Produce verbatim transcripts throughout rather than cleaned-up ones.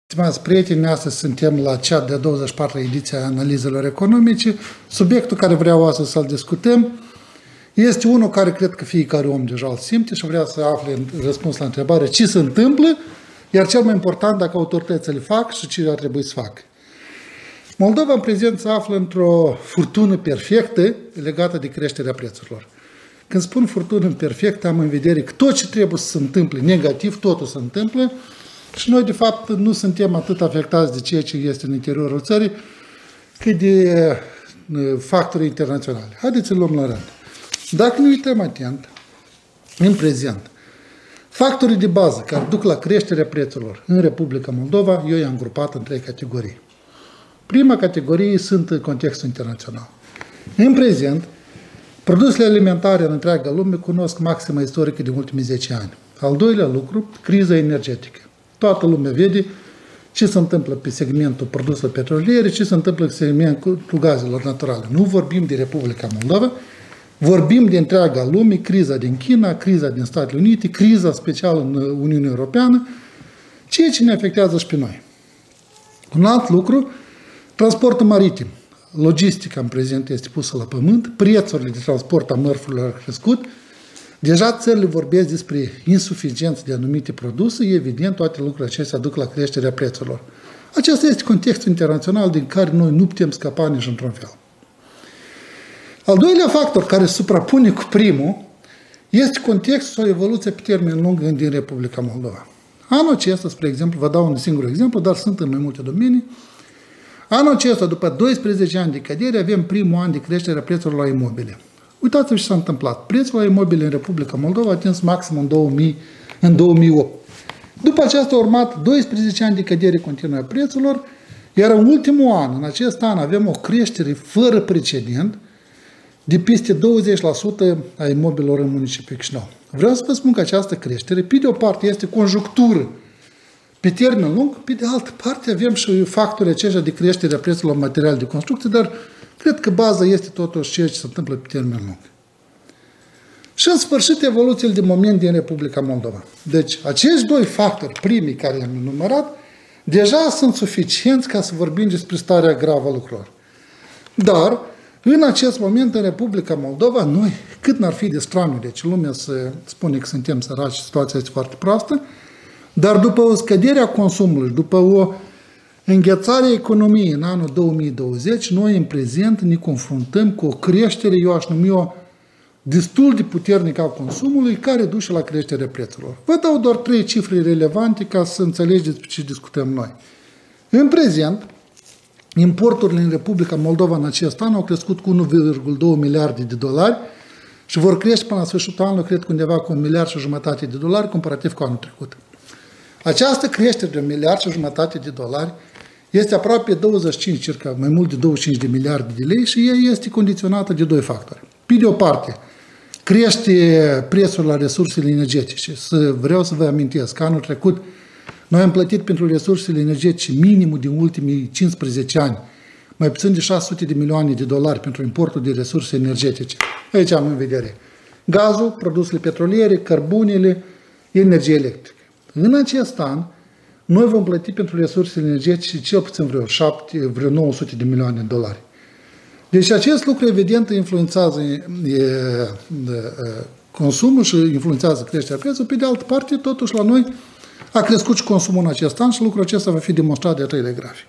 Stimați prieteni, astăzi suntem la cea de-a douăzeci și patra ediție a analizelor economice. Subiectul care vreau astăzi să-l discutăm este unul care cred că fiecare om deja îl simte și vrea să afle răspuns la întrebare ce se întâmplă, iar cel mai important dacă autoritățile fac și ce ar trebui să facă. Moldova în prezent se află într-o furtună perfectă legată de creșterea prețurilor. Când spun furtună perfectă, am în vedere că tot ce trebuie să se întâmple negativ, totul se întâmplă. Și noi, de fapt, nu suntem atât afectați de ceea ce este în interiorul țării, cât de factori internaționali. Haideți să luăm la rând. Dacă ne uităm atent, în prezent, factorii de bază care duc la creșterea prețurilor în Republica Moldova, eu i-am grupat în trei categorii. Prima categorie sunt contextul internațional. În prezent, produsele alimentare în întreaga lume cunosc maxima istorică de ultimii zece ani. Al doilea lucru, criza energetică. Toată lumea vede ce se întâmplă pe segmentul produselor petroliere, ce se întâmplă pe segmentul gazelor naturale. Nu vorbim de Republica Moldova, vorbim de întreaga lume, criza din China, criza din Statele Unite, criza specială în Uniunea Europeană, ceea ce ne afectează și pe noi. Un alt lucru, transportul maritim. Logistica în prezent este pusă la pământ, prețurile de transport a mărfurilor au crescut, deja țările vorbesc despre insuficiență de anumite produse, evident, toate lucrurile acestea duc la creșterea prețurilor. Acesta este contextul internațional din care noi nu putem scăpa nici într-un fel. Al doilea factor care se suprapune cu primul este contextul sau evoluția pe termen lung din Republica Moldova. Anul acesta, spre exemplu, vă dau un singur exemplu, dar sunt în mai multe domenii. Anul acesta, după doisprezece ani de cădere, avem primul an de creștere a prețurilor la imobile. Uitați-vă ce s-a întâmplat. Prețul la imobile în Republica Moldova a atins maxim în, două mii, în două mii opt. După aceasta a urmat doisprezece ani de cădere continuă a prețurilor, iar în ultimul an, în acest an, avem o creștere fără precedent de peste douăzeci la sută a imobilelor în municipiul Chișinău. Vreau să vă spun că această creștere, pe de o parte, este conjunctură pe termen lung, pe de altă parte avem și factorii aceștia de creștere a prețurilor la materiale de construcție, dar cred că baza este totuși ceea ce se întâmplă pe termen lung. Și în sfârșit evoluțiile de moment din Republica Moldova. Deci acești doi factori, primii care i-am enumerat, deja sunt suficienți ca să vorbim despre starea gravă a lucrurilor. Dar, în acest moment, în Republica Moldova, noi, cât n-ar fi de straniu, deci lumea se spune că suntem săraci, situația este foarte proastă, dar după o scădere a consumului, după o înghețare a economiei în anul două mii douăzeci, noi în prezent ne confruntăm cu o creștere, eu aș numi-o destul de puternică a consumului, care duce la creșterea prețurilor. Vă dau doar trei cifre relevante ca să înțelegeți despre ce discutăm noi. În prezent, importurile în Republica Moldova în acest an au crescut cu unu virgulă doi miliarde de dolari și vor crește până la sfârșitul anului, cred că undeva cu un miliard și jumătate de dolari, comparativ cu anul trecut. Această creștere de un miliard și jumătate de dolari este aproape douăzeci și cinci, circa mai mult de douăzeci și cinci de miliarde de lei și ea este condiționată de doi factori. Pe de o parte, crește prețul la resursele energetice. Să, vreau să vă amintesc că anul trecut noi am plătit pentru resursele energetice minimul din ultimii cincisprezece ani, mai puțin de șase sute de milioane de dolari pentru importul de resurse energetice. Aici am în vedere gazul, produsele petroliere, cărbunele, energie electrică. În acest an, noi vom plăti pentru resursele energetice cel puțin vreo, șapte, vreo nouă sute de milioane de dolari. Deci acest lucru evident influențează e, e, consumul și influențează creșterea prețului. Pe de altă parte, totuși la noi a crescut și consumul în acest an și lucrul acesta va fi demonstrat de a treilea grafic.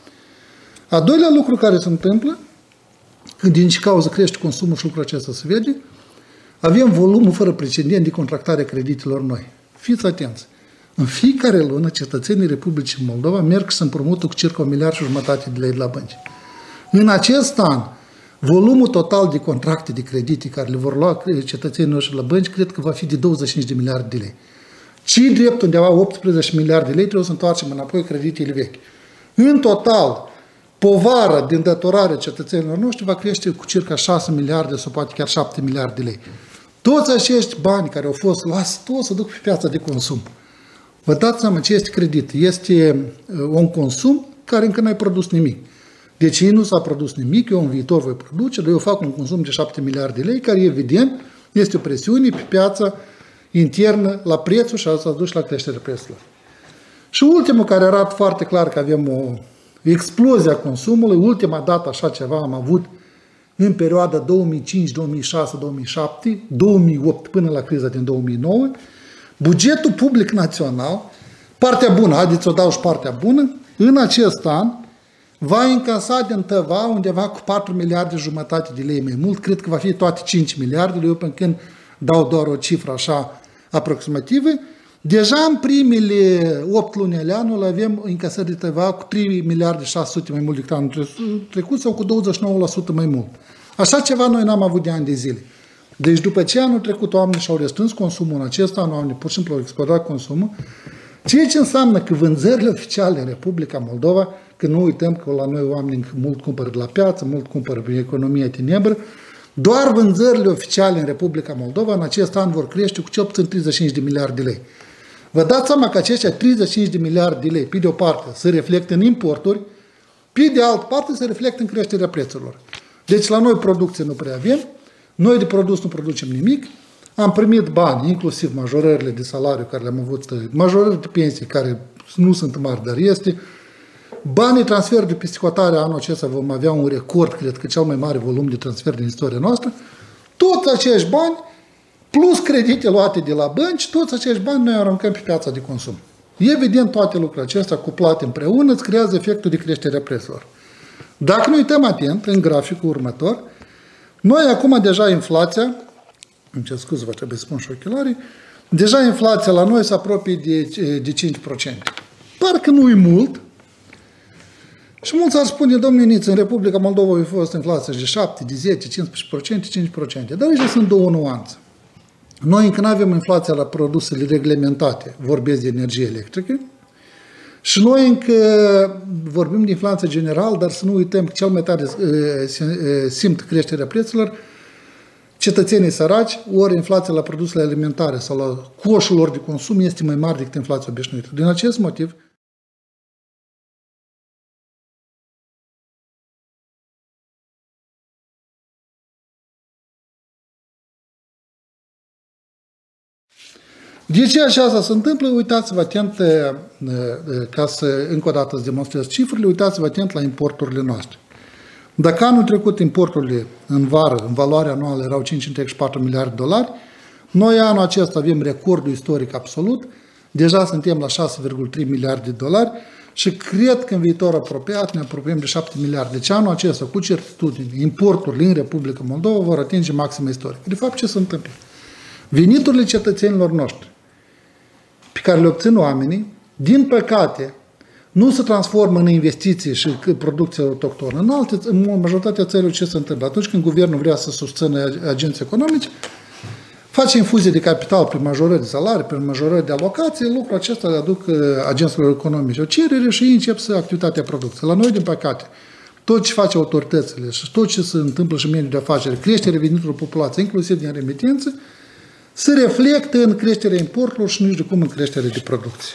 A doilea lucru care se întâmplă, când din ce cauză crește consumul și lucrul acesta se vede, avem volumul fără precedent de contractare a creditelor noi. Fiți atenți! În fiecare lună, cetățenii Republicii Moldova merg și se împrumută cu circa un miliard și jumătate de lei de la bănci. În acest an, volumul total de contracte de credite care le vor lua cetățenii noștri la bănci, cred că va fi de douăzeci și cinci de miliarde de lei. Ci drept undeva optsprezece miliarde de lei trebuie să întoarcem înapoi creditele vechi. În total, povara de îndatorare cetățenilor noștri va crește cu circa șase miliarde sau poate chiar șapte miliarde de lei. Toți acești bani care au fost luați, toți se duc pe piața de consum. Vă dați seama ce este credit. Este un consum care încă n-ai produs nimic. Deci nu s-a produs nimic, eu în viitor voi produce, dar eu fac un consum de șapte miliarde de lei, care evident este o presiune pe piața internă la prețul și asta duce la creșterea prețurilor. Și ultimul care arată foarte clar că avem o explozie a consumului, ultima dată așa ceva am avut în perioada două mii cinci, două mii șase, două mii șapte, două mii opt până la criza din două mii nouă, bugetul public național, partea bună, haideți să o dau și partea bună, în acest an va încasa din tăva undeva cu patru miliarde jumătate de lei mai mult, cred că va fi toate cinci miliarde, eu până când dau doar o cifră așa aproximativă. Deja în primele opt luni ale anului avem încasări de tăva cu trei miliarde șase sute mai mult decât anul trecut sau cu douăzeci și nouă la sută mai mult. Așa ceva noi n-am avut de ani de zile. Deci după ce anul trecut oamenii și-au restrâns consumul, în acest an oamenii pur și simplu au explodat consumul, ceea ce înseamnă că vânzările oficiale în Republica Moldova, că nu uităm că la noi oamenii mult cumpără de la piață, mult cumpără prin economia tenebră, doar vânzările oficiale în Republica Moldova în acest an vor crește cu cel puțin treizeci și cinci de miliarde de lei. Vă dați seama că aceștia treizeci și cinci de miliarde de lei, pe de o parte, se reflectă în importuri, pe de altă parte se reflectă în creșterea prețurilor. Deci la noi producție nu prea avem, noi de produs nu producem nimic, am primit bani, inclusiv majorările de salariu care le-am avut, majorări de pensii care nu sunt mari, dar este, banii transfer de piscotare anul acesta vom avea un record, cred că cel mai mare volum de transfer din istoria noastră, toți acești bani, plus credite luate de la bănci, toți acești bani noi aruncăm pe piața de consum. Evident, toate lucrurile acestea cuplate împreună îți creează efectul de creștere a prețurilor. Dacă ne uităm atent în graficul următor, noi acum deja inflația, îmi cer scuze, vă trebuie să spun și ochelarii, deja inflația la noi se apropie de, de cinci la sută. Parcă nu e mult, și mulți ar spune, domnule Niță, în Republica Moldova a fost inflația de șapte, de zece, cincisprezece la sută, cinci la sută, dar aici sunt două nuanțe. Noi încă nu avem inflația la produsele reglementate, vorbesc de energie electrică, și noi încă vorbim de inflație general, dar să nu uităm că cel mai tare simt creșterea prețurilor cetățenii săraci, ori inflația la produsele alimentare sau la coșul lor de consum este mai mare decât inflația obișnuită. Din acest motiv, de ce așa se întâmplă? Uitați-vă atent, ca să încă o dată să demonstrez cifrele, uitați-vă atent la importurile noastre. Dacă anul trecut importurile în vară, în valoare anuală, erau cinci virgulă patru miliarde de dolari, noi anul acesta avem recordul istoric absolut, deja suntem la șase virgulă trei miliarde de dolari și cred că în viitor apropiat ne apropiem de șapte miliarde. Deci anul acesta, cu certitudine, importurile în Republica Moldova vor atinge maxima istorică. De fapt, ce se întâmplă? Veniturile cetățenilor noștri pe care le obțin oamenii, din păcate, nu se transformă în investiții și producție autohtonă. În, alte, în majoritatea țărilor ce se întâmplă? Atunci când guvernul vrea să susțină agenții economici, face infuzie de capital prin majorări de salarii, prin majorări de alocații, lucrul acesta le aduc agenților economice o cerere și ei încep să activitatea producției. La noi, din păcate, tot ce face autoritățile și tot ce se întâmplă și în mediul de afaceri, creșterea veniturilor populației, inclusiv din remitențe, se reflectă în creșterea importurilor și nici de cum în creșterea de producție.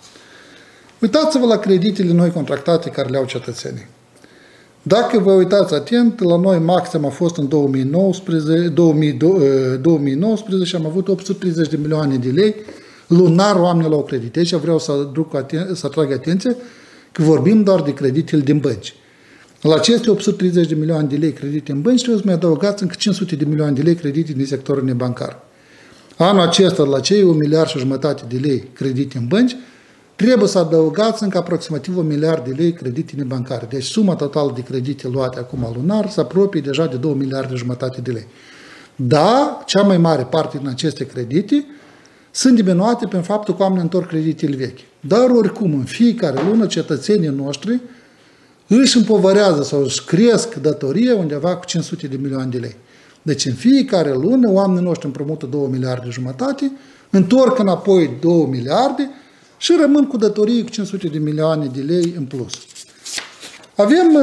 Uitați-vă la creditele noi contractate care le au cetățenii. Dacă vă uitați atent, la noi maxim a fost în două mii nouăsprezece, două mii, două mii nouăsprezece și am avut opt sute treizeci de milioane de lei lunar oamenii la o credite. Aici vreau să, aduc aten- să atrag atenție că vorbim doar de creditele din bănci. La aceste opt sute treizeci de milioane de lei credite în bănci trebuie să mai adăugați încă cinci sute de milioane de lei credite din sectorul nebancar. Anul acesta, la cei un miliard și jumătate de lei credite în bănci, trebuie să adăugați încă aproximativ un miliard de lei credite nebancare. Deci suma totală de credite luate acum lunar se apropie deja de două miliarde și jumătate de lei. Da, cea mai mare parte din aceste credite sunt diminuate prin faptul că oamenii întorc creditele vechi. Dar oricum, în fiecare lună, cetățenii noștri își împovărează sau își cresc datoria undeva cu cinci sute de milioane de lei. Deci în fiecare lună oamenii noștri împrumută două miliarde jumătate, întorc înapoi două miliarde și rămân cu datorii cu cinci sute de milioane de lei în plus. Avem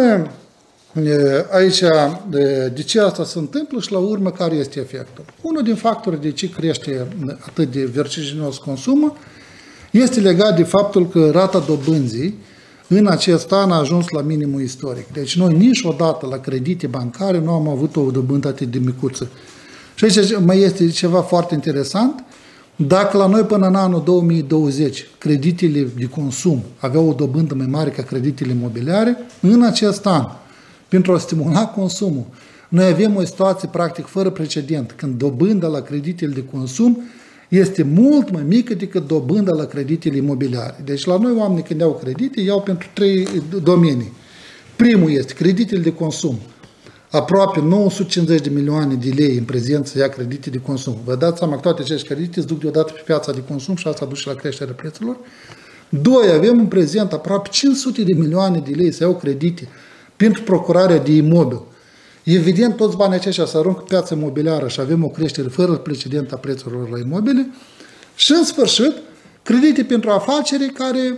aici de ce asta se întâmplă și la urmă care este efectul. Unul din factorii de ce crește atât de vertiginos consumul este legat de faptul că rata dobânzii în acest an a ajuns la minimul istoric. Deci noi niciodată la credite bancare nu am avut o dobândă atât de micuță. Și aici mai este ceva foarte interesant. Dacă la noi până în anul două mii douăzeci creditele de consum aveau o dobândă mai mare ca creditele imobiliare, în acest an, pentru a stimula consumul, noi avem o situație practic fără precedent, când dobânda la creditele de consum este mult mai mică decât dobânda la creditele imobiliare. Deci la noi oamenii când iau credite, iau pentru trei domenii. Primul este creditele de consum. Aproape nouă sute cincizeci de milioane de lei în prezent să ia credite de consum. Vă dați seama că toate aceste credite se duc deodată pe piața de consum și asta duce la creșterea prețurilor. Doi, avem în prezent aproape cinci sute de milioane de lei să iau credite pentru procurarea de imobil. Evident, toți banii aceștia se aruncă pe piața imobiliară și avem o creștere fără precedent a prețurilor la imobile. Și în sfârșit, credite pentru afaceri care,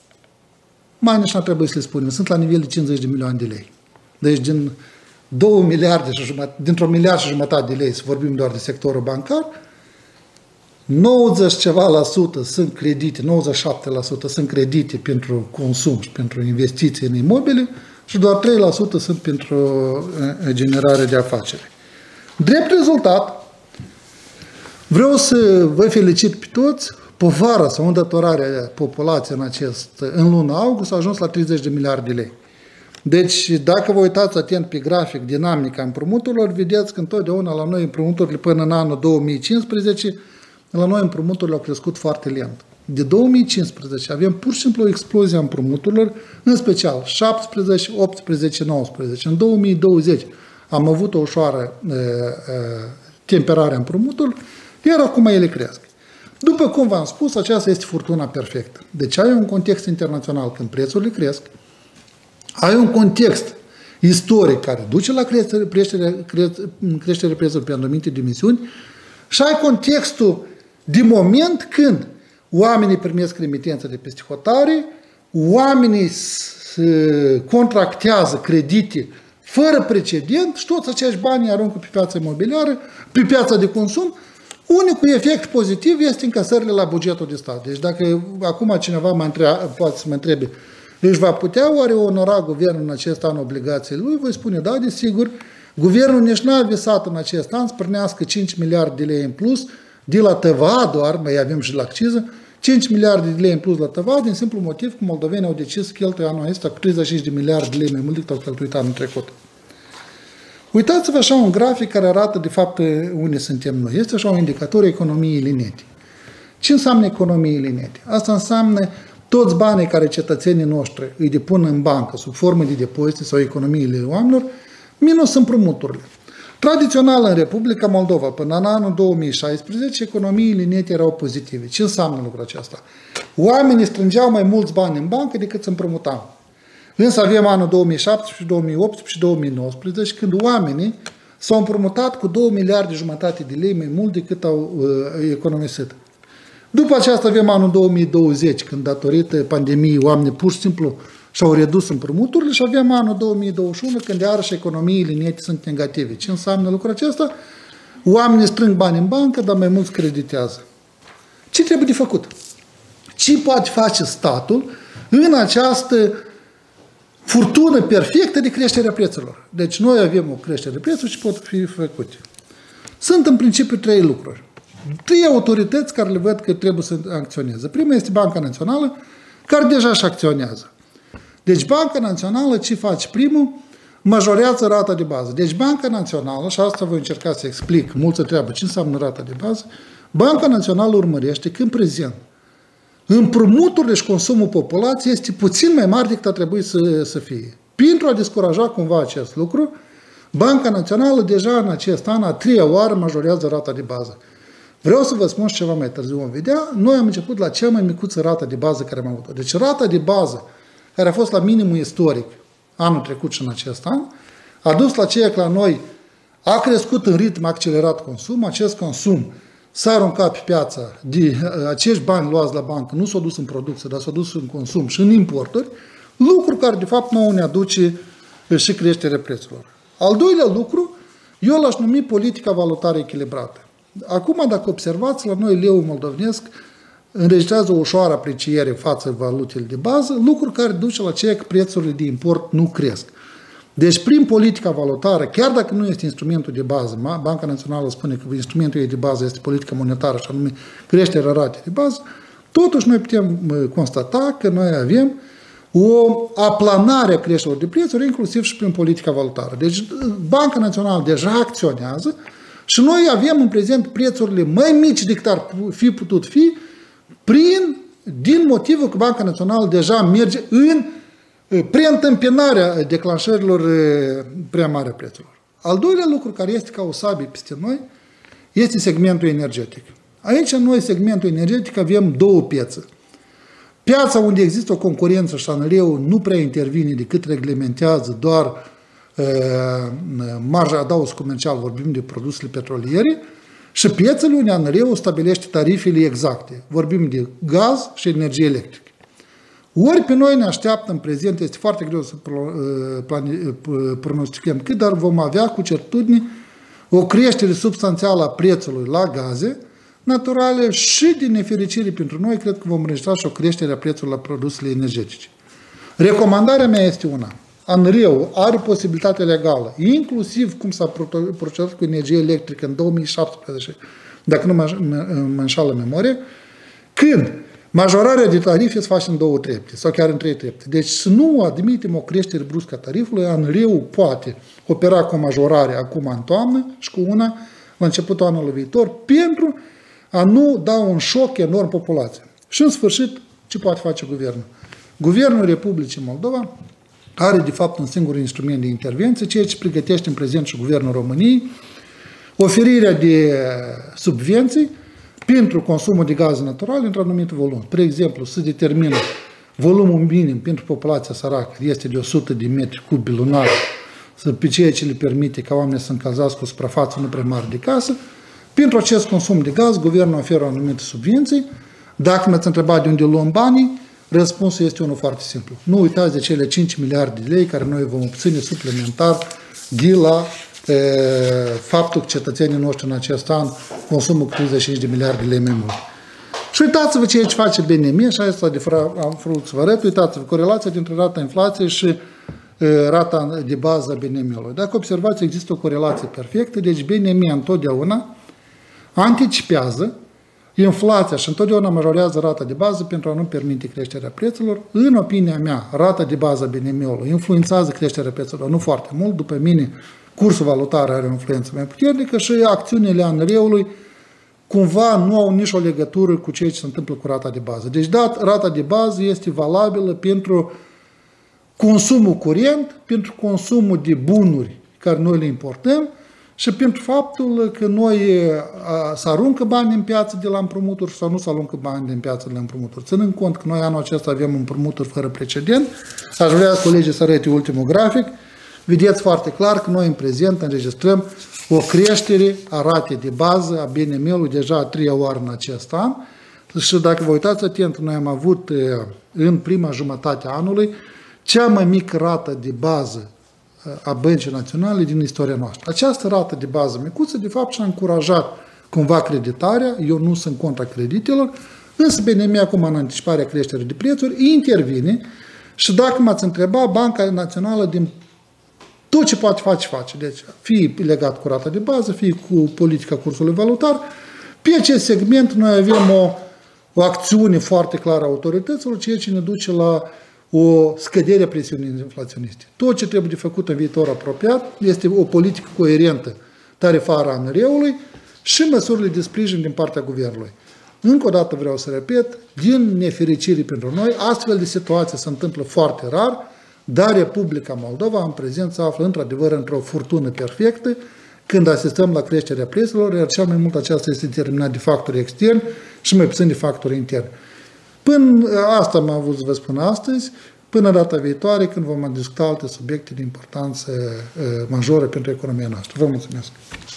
mai nici nu trebuie să le spunem, sunt la nivel de cincizeci de milioane de lei. Deci din două miliarde și jumătate, dintr-o miliard și jumătate de lei, să vorbim doar de sectorul bancar, nouăzeci ceva la sută sunt credite, nouăzeci și șapte la sută sunt credite pentru consum și pentru investiții în imobile și doar trei la sută sunt pentru generare de afaceri. Drept rezultat, vreau să vă felicit pe toți, povara sau îndatorarea populației în, acest, în luna august a ajuns la treizeci de miliarde de lei. Deci, dacă vă uitați atent pe grafic dinamica împrumuturilor, vedeți că întotdeauna la noi împrumuturile până în anul două mii cincisprezece, la noi împrumuturile au crescut foarte lent. De două mii cincisprezece avem pur și simplu o explozie a împrumuturilor, în special șaptesprezece, optsprezece, nouăsprezece. În două mii douăzeci am avut o ușoară e, e, temperare a împrumuturilor, iar acum ele cresc. După cum v-am spus, aceasta este furtuna perfectă. Deci ai un context internațional când prețurile cresc, ai un context istoric care duce la creșterea creștere, creștere prețurilor pe anumite dimensiuni și ai contextul de moment când oamenii primesc remitență de peste hotare, oamenii contractează credite fără precedent și toți acești bani aruncă pe piața imobiliară, pe piața de consum. Unicul efect pozitiv este încasările la bugetul de stat. Deci dacă acum cineva mă întreba, poate să mă întrebe, își va putea oare onora guvernul în acest an obligațiile lui? Voi spune, da, desigur, guvernul nici n-a visat în acest an să prânească cinci miliarde de lei în plus, de la T V A doar, mai avem și la acciză, cinci miliarde de lei în plus la T V A, din simplu motiv că moldovenii au decis să cheltuie anul acesta cu treizeci și cinci de miliarde de lei mai mult decât au cheltuit anul trecut. Uitați-vă așa un grafic care arată de fapt unde suntem noi. Este așa un indicator economiei linete. Ce înseamnă economiei linete? Asta înseamnă toți banii care cetățenii noștri îi depun în bancă sub formă de depozite sau economiile oamenilor, minus împrumuturile. Tradițional în Republica Moldova, până în anul două mii șaisprezece, economiile nete erau pozitive. Ce înseamnă lucrul acesta? Oamenii strângeau mai mulți bani în bancă decât să împrumutam. Însă avem anul două mii șaptesprezece, două mii optsprezece și două mii nouăsprezece, când oamenii s-au împrumutat cu două miliarde jumătate de lei mai mult decât au uh, economisit. După aceasta avem anul două mii douăzeci, când datorită pandemiei oamenii pur și simplu și-au redus împrumuturile și avem anul două mii douăzeci și unu, când iarăși economiile nete sunt negative. Ce înseamnă lucrul acesta? Oamenii strâng bani în bancă, dar mai mulți creditează. Ce trebuie de făcut? Ce poate face statul în această furtună perfectă de creșterea prețurilor? Deci noi avem o creștere de prețuri și pot fi făcute. Sunt în principiu trei lucruri. Trei autorități care le văd că trebuie să acționeze. Prima este Banca Națională, care deja și acționează. Deci Banca Națională ce face primul? Majorează rata de bază. Deci Banca Națională, și asta voi încerca să explic, mulți întreabă ce înseamnă rata de bază, Banca Națională urmărește că în prezent împrumuturile și consumul populației este puțin mai mare decât ar trebui să, să fie. Pentru a descuraja cumva acest lucru, Banca Națională deja în acest an a treia oară majorează rata de bază. Vreau să vă spun și ceva mai târziu vom vedea, noi am început la cea mai micuță rată de bază care am avut-o. Deci rata de bază, care a fost la minimul istoric anul trecut și în acest an, a dus la ceea că la noi a crescut în ritm accelerat consum, acest consum s-a aruncat pe piața, de acești bani luați la bancă nu s-au dus în producție, dar s-au dus în consum și în importuri, lucru care de fapt nouă ne aduce și creșterea prețurilor. Al doilea lucru, eu l-aș numi politica valutară echilibrată. Acum, dacă observați, la noi leul moldovenesc înregistrează o ușoară apreciere față valutele de bază, lucru care duce la ceea că prețurile de import nu cresc. Deci, prin politica valutară, chiar dacă nu este instrumentul de bază, Banca Națională spune că instrumentul ei de bază este politica monetară și anume creșterea ratei de bază, totuși noi putem constata că noi avem o aplanare a creșterilor de prețuri, inclusiv și prin politica valutară. Deci, Banca Națională deja acționează și noi avem în prezent prețurile mai mici decât ar fi putut fi prin, din motivul că Banca Națională deja merge în preîntâmpinarea declanșărilor prea mari a prețurilor. Al doilea lucru care este ca o sabie peste noi este segmentul energetic. Aici noi, segmentul energetic, avem două piețe. Piața unde există o concurență și A N R-ul nu prea intervine decât reglementează doar uh, marja adaos comercial, vorbim de produsele petroliere, și piețele unde A N R-ul stabilește tarifele exacte. Vorbim de gaz și energie electrică. Ori pe noi ne așteaptă în prezent, este foarte greu să pronosticăm cât, dar vom avea cu certitudine o creștere substanțială a prețului la gaze naturale și, din nefericire pentru noi, cred că vom înregistra și o creștere a prețului la produsele energetice. Recomandarea mea este una. A N R-ul are posibilitate legală, inclusiv cum s-a procedat cu energie electrică în două mii șaptesprezece, dacă nu mă înșală memoria, când majorarea de tarife se face în două trepte, sau chiar în trei trepte. Deci să nu admitem o creștere bruscă a tarifului, A N R-ul poate opera cu o majorare acum în toamnă și cu una la începutul anului viitor, pentru a nu da un șoc enorm populației. Și în sfârșit, ce poate face guvernul? Guvernul Republicii Moldova are de fapt un singur instrument de intervenție, ceea ce pregătește în prezent și Guvernul României, oferirea de subvenții pentru consumul de gaze naturale într-un anumit volum. Spre exemplu, se determină volumul minim pentru populația săracă, este de o sută de metri cubi lunar, pe ceea ce le permite ca oamenii să încălzească o suprafață nu prea mare de casă. Pentru acest consum de gaz, guvernul oferă anumite subvenții. Dacă m-ați întrebat de unde luăm banii, răspunsul este unul foarte simplu. Nu uitați de cele cinci miliarde de lei care noi vom obține suplimentar de la e, faptul că cetățenii noștri în acest an consumă cu treizeci și cinci de miliarde de lei mai mult. Și uitați-vă ceea ce face B N M, și asta de am vrut să vă arăt, uitați-vă corelația dintre rata inflației și e, rata de bază a B N M-ului. Dacă observați, există o corelație perfectă, deci B N M întotdeauna anticipează inflația și întotdeauna majorează rata de bază pentru a nu permite creșterea prețurilor. În opinia mea, rata de bază a B N M-ului influențează creșterea prețurilor nu foarte mult. După mine, cursul valutar are o influență mai puternică și acțiunile A N R-ului cumva nu au nici o legătură cu ceea ce se întâmplă cu rata de bază. Deci, dat, rata de bază este valabilă pentru consumul curent, pentru consumul de bunuri care noi le importăm, și pentru faptul că noi să aruncă bani în piață de la împrumuturi sau nu să aruncă bani din piață de la împrumuturi. Ținând cont că noi anul acesta avem împrumuturi fără precedent, aș vrea colegii să arăte ultimul grafic, vedeți foarte clar că noi în prezent înregistrăm o creștere a ratei de bază a B N M-ului deja a treia oară în acest an. Și dacă vă uitați atent, noi am avut în prima jumătate a anului cea mai mică rată de bază a Băncii Naționale din istoria noastră. Această rată de bază micuță, de fapt, și-a încurajat cumva creditarea, eu nu sunt contra creditelor, însă B N M acum în anticiparea creșterii de prețuri intervine și dacă m-ați întrebat, Banca Națională din tot ce poate face, face. Deci, fie legat cu rata de bază, fie cu politica cursului valutar, pe acest segment noi avem o, o acțiune foarte clară a autorităților, ceea ce ne duce la o scădere a presiunii inflaționiste. Tot ce trebuie de făcut în viitor apropiat este o politică coerentă tarifară a A N R-ului și măsurile de sprijin din partea guvernului. Încă o dată vreau să repet, din nefericire pentru noi, astfel de situații se întâmplă foarte rar, dar Republica Moldova în prezent se află într-adevăr într-o furtună perfectă când asistăm la creșterea prețurilor, iar cel mai mult aceasta este determinat de factori externi și mai puțin de factori interni. Până asta am avut să vă spun astăzi, până data viitoare, când vom discuta alte subiecte de importanță majoră pentru economia noastră. Vă mulțumesc!